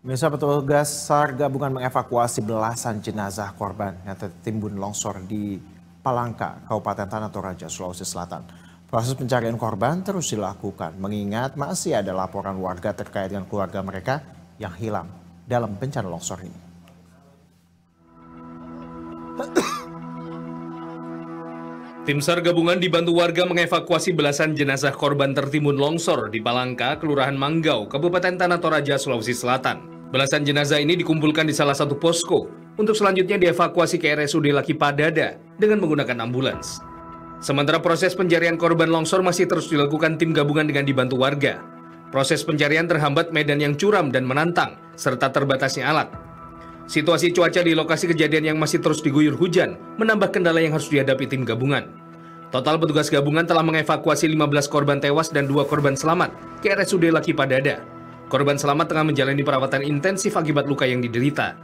Pemirsa, petugas SAR gabungan mengevakuasi belasan jenazah korban yang tertimbun longsor di Palangka, Kabupaten Tanah Toraja, Sulawesi Selatan. Proses pencarian korban terus dilakukan, mengingat masih ada laporan warga terkait dengan keluarga mereka yang hilang dalam bencana longsor ini. Tim SAR gabungan dibantu warga mengevakuasi belasan jenazah korban tertimbun longsor di Palangka, Kelurahan Manggau, Kabupaten Tanah Toraja, Sulawesi Selatan. Belasan jenazah ini dikumpulkan di salah satu posko untuk selanjutnya dievakuasi ke RSUD Laki Padada dengan menggunakan ambulans. Sementara proses pencarian korban longsor masih terus dilakukan tim gabungan dengan dibantu warga. Proses pencarian terhambat medan yang curam dan menantang, serta terbatasnya alat. Situasi cuaca di lokasi kejadian yang masih terus diguyur hujan menambah kendala yang harus dihadapi tim gabungan. Total petugas gabungan telah mengevakuasi 15 korban tewas dan 2 korban selamat ke RSUD Laki Padada. Korban selamat tengah menjalani perawatan intensif akibat luka yang diderita.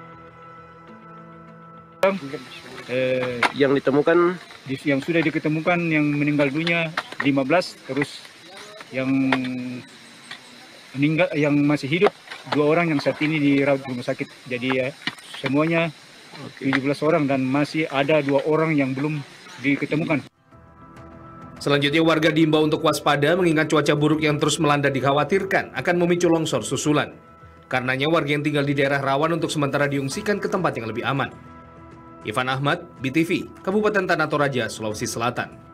Yang ditemukan, yang sudah diketemukan yang meninggal dunia 15, terus yang meninggal yang masih hidup 2 orang yang saat ini dirawat di rumah sakit. Jadi ya, semuanya 17 orang dan masih ada 2 orang yang belum diketemukan. Selanjutnya warga diimbau untuk waspada mengingat cuaca buruk yang terus melanda dikhawatirkan akan memicu longsor susulan. Karenanya warga yang tinggal di daerah rawan untuk sementara diungsikan ke tempat yang lebih aman. Ivan Ahmad, BTV, Kabupaten Tanah Toraja, Sulawesi Selatan.